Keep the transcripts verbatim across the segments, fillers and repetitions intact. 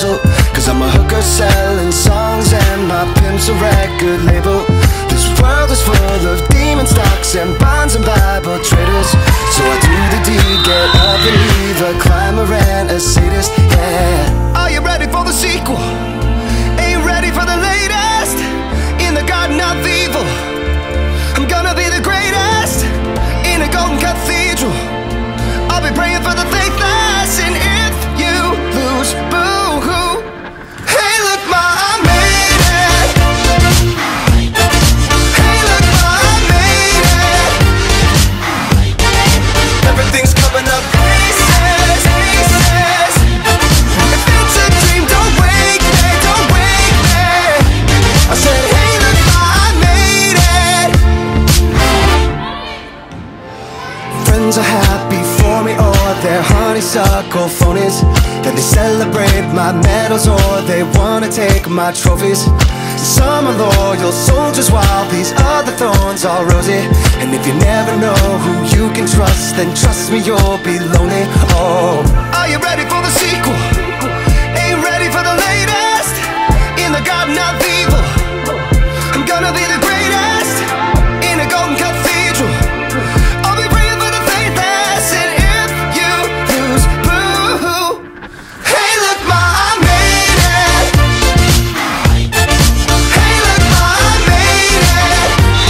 puzzle, cause I'm a hooker selling songs and my pimp's a record label. This world is full of demon stocks and bonds and Bible traders. So I do the deed, get up and leave a climber and a sadist, yeah. Are you ready for the sequel? Ain't ready for the latest? In the garden of evil, I'm gonna be the greatest. In a golden cathedral, I'll be praying for the faithless. And if you lose, boo-hoo. Hey look ma, I made it. Hey look ma, I made it. Everything's coming up pieces, pieces. If it's a dream, don't wake me, don't wake me. I said hey look ma, I made it. Friends are happy for me, or they're honeysuckle phonies. Then they celebrate my medals, or they wanna take my trophies. Some are loyal soldiers, while these other thorns are rosy. And if you never know who you can trust, then trust me, you'll be lonely. Oh, are you ready for the sequel? Ain't ready for the latest? In the garden of evil, I'm gonna be the greatest. In a golden cathedral, I'll be praying for the faithless. And if you lose, boo-hoo. Hey look ma, I made it. Hey look ma, I made it.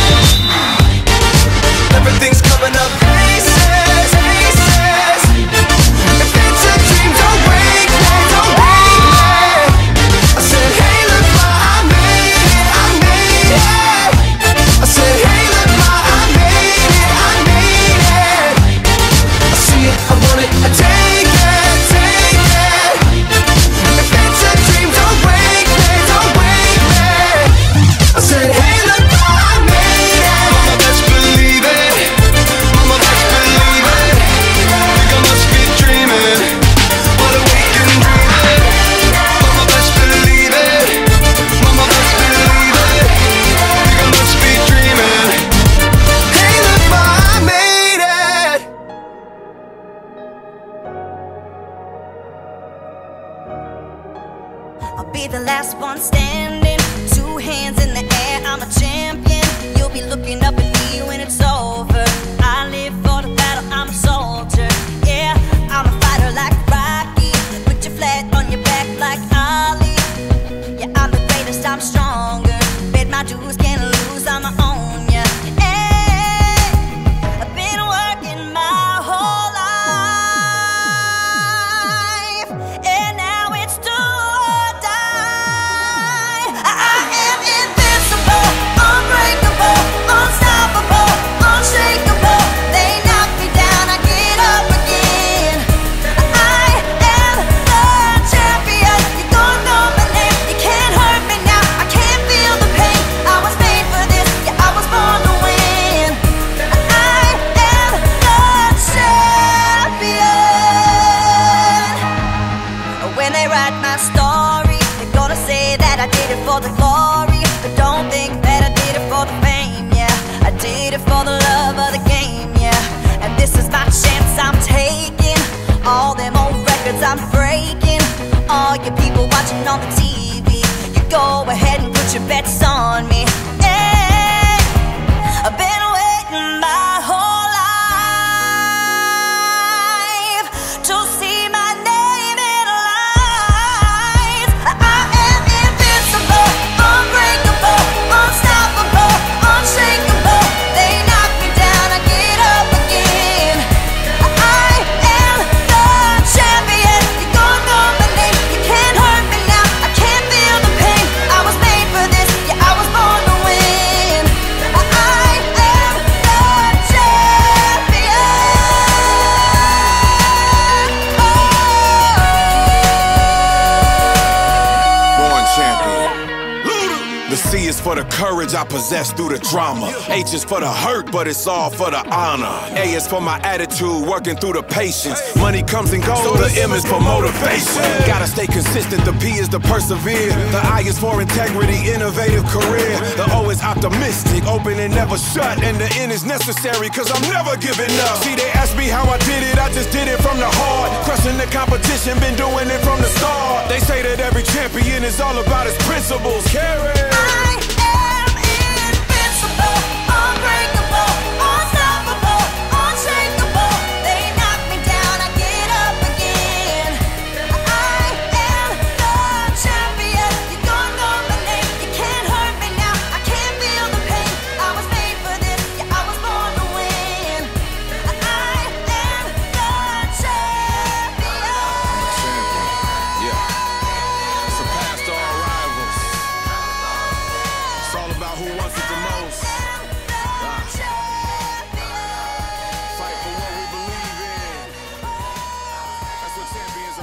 Everything's coming up pieces, pieces. If it's a dream, don't wake me, don't wake me. I said hey look ma, I made it, I made it. I said hey look ma, I made it, I made it. I see it, I want it, I take it, take it. If it's a dream, don't wake me, don't wake me. I said hey look ma, I made it. Mama best believe it, mama best believe it. Think I must be dreaming, but awake and dreaming. Mama best believe it, mama best believe it. Think I must be dreaming. Hey look ma, I made it. I'll be the last one standing, two hands in the air, I'm a champion. You'll be looking up at me when it's over. I live for the battle, I'm a soldier. Yeah, I'm a fighter like Rocky. Put your flat on your back like Ali. Yeah, I'm the greatest, I'm stronger. Bet my dues, can't lose, I'ma own ya. Hey, I've been working my whole life, and now it's do or die. I am invincible, unbreakable, unstoppable, courage I possess through the drama. H is for the hurt, but it's all for the honor. A is for my attitude, working through the patience. Money comes and goes, so the M is for motivation. Gotta stay consistent, the P is to persevere. The I is for integrity, innovative career. The O is optimistic, open and never shut. And the N is necessary, cause I'm never giving up. See, they ask me how I did it, I just did it from the heart. Crushing the competition, been doing it from the start. They say that every champion is all about his principles. Carry. I am invincible, unbreakable, unstoppable, unshakable. They knock me down, I get up again. I am the champion. You're gonna know my name. You can't hurt me now. I can't feel the pain. I was made for this. Yeah, I was born to win. I am the champion. Yeah. Surpassed all rivals. It's all about who wants it the most. Ah. Fight for what we believe in. That's what champions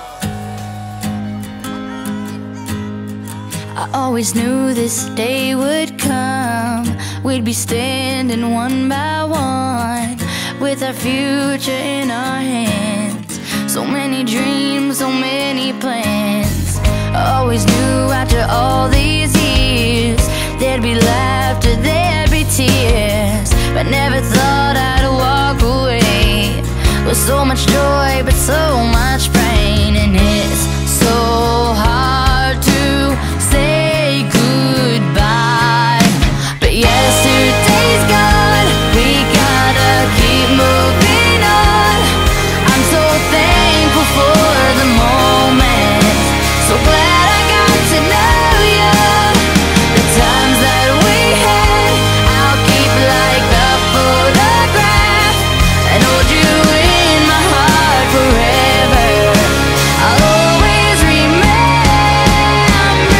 are made of. I always knew this day would come. We'd be standing one by one with our future in our hands. So many dreams, so many plans. I always knew after all these years there'd be laughter, there'd be tears, but never thought I'd walk away with so much joy but so much pain. And it's so hard to say goodbye, but yesterday's gone. We gotta keep moving on. I'm so thankful for the moment. So glad I got to know you. The times that we had, I'll keep like a photograph and hold you in my heart forever. I'll always remember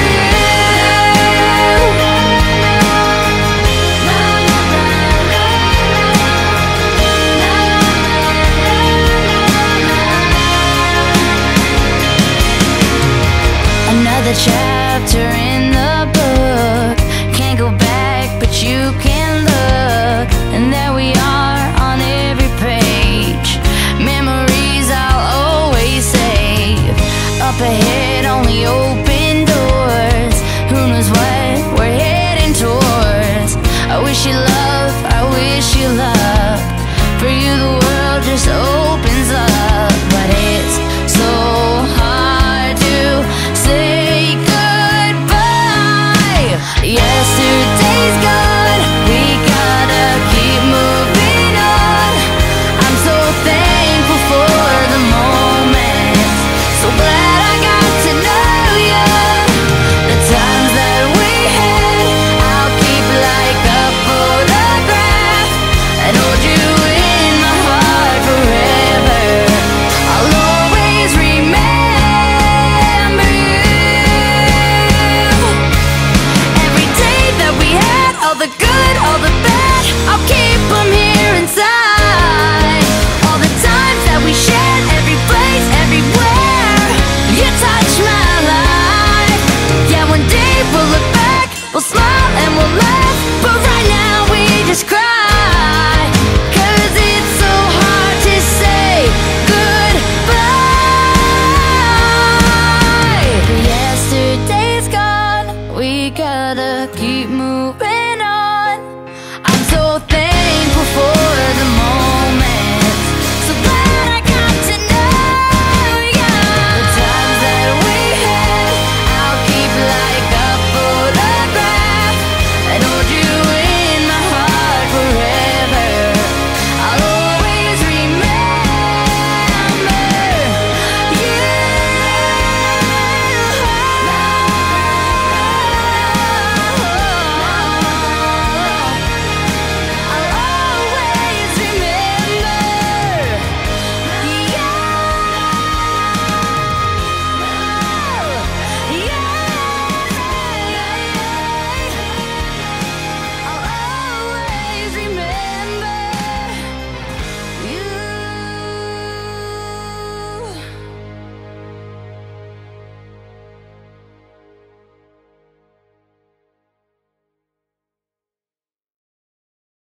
you. Another chapter in the book. Can't go back, but you can look. And there we are on every page. Memories I'll always save. Up ahead, only open doors. Who knows what we're heading towards? I wish you love, I wish you luck. For you the world just opens